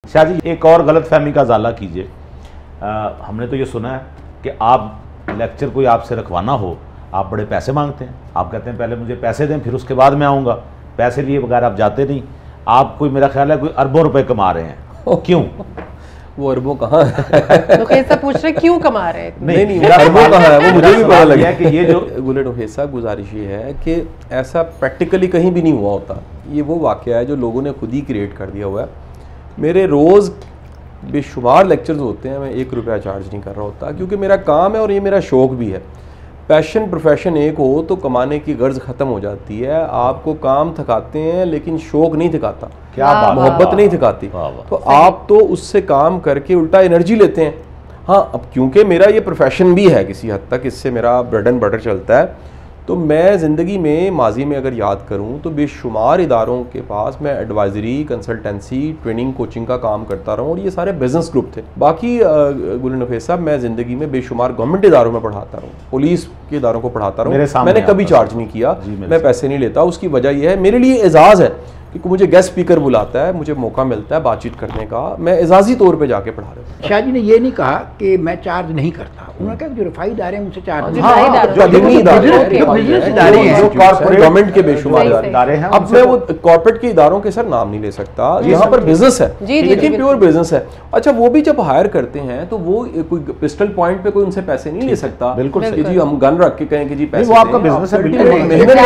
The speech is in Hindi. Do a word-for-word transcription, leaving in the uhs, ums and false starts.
शाह जी, एक और गलत फहमी का ज़ाला कीजिए। हमने तो ये सुना है कि आप लेक्चर कोई आपसे रखवाना हो, आप बड़े पैसे मांगते हैं। आप कहते हैं पहले मुझे पैसे दें फिर उसके बाद मैं आऊँगा। पैसे लिए बगैर आप जाते नहीं। आप कोई, मेरा ख्याल है कोई अरबों रुपए कमा रहे हैं। क्यों? वो अरबों कहाँ है? तो कैसा पूछ रहे क्यों कमा रहे हैं? नहीं नहीं, अरबों कहाँ है वो मुझे भी पता लगा कि ये जो गुलेट ओहेसा गुजारिश ये है कि ऐसा प्रैक्टिकली कहीं भी नहीं हुआ होता। ये वो वाक़या है जो लोगों ने खुद ही क्रिएट कर दिया हुआ है। मेरे रोज़ बेशुमार लेक्चर्स होते हैं, मैं एक रुपया चार्ज नहीं कर रहा होता, क्योंकि मेरा काम है और ये मेरा शौक़ भी है। पैशन प्रोफेशन एक हो तो कमाने की गर्ज ख़त्म हो जाती है। आपको काम थकाते हैं लेकिन शौक़ नहीं थकाता, क्या बात, मोहब्बत नहीं थकाती। तो आप तो उससे काम करके उल्टा एनर्जी लेते हैं। हाँ, अब क्योंकि मेरा ये प्रोफेशन भी है किसी हद तक, इससे मेरा ब्रेड एंड बटर चलता है, तो मैं ज़िंदगी में माजी में अगर याद करूं तो बेशुमार इदारों के पास मैं एडवाइजरी, कंसल्टेंसी, ट्रेनिंग, कोचिंग का काम करता रहा हूं और ये सारे बिजनेस ग्रुप थे। बाकी गुलेट ओहेसा साहब, मैं ज़िंदगी में बेशुमार गवर्नमेंट इदारों में पढ़ाता रहा हूँ, पुलिस के इदारों को पढ़ाता रहा हूँ। मैंने कभी चार्ज नहीं किया, मैं पैसे नहीं लेता। उसकी वजह यह है, मेरे लिए एजाज़ है कि मुझे गेस्ट स्पीकर बुलाता है, मुझे मौका मिलता है बातचीत करने का, मैं एजाजी तौर पे जाके पढ़ा रहा हूँ। शाह जी ने ये नहीं कहा कि मैं चार्ज नहीं करता, उन्होंने कहा जो रफाई इदारे हैं उनसे चार्ज नहीं। हाँ, जो अदमी इदारे हैं, बिजनेस इदारे हैं, जो कॉर्पोरेट गवर्नमेंट के बेशुमार इदारे हैं। अब मैं वो कॉर्पोरेट के इदारों के सर नाम नहीं ले सकता, यहाँ पर बिजनेस है, लेकिन प्योर बिजनेस है। अच्छा, वो भी जब हायर करते हैं तो वो कोई पिस्टल पॉइंट पे कोई उनसे पैसे नहीं ले सकता। बिल्कुल जी हम गन रख के कहें कि जी पैसे, वो आपका बिजनेस है।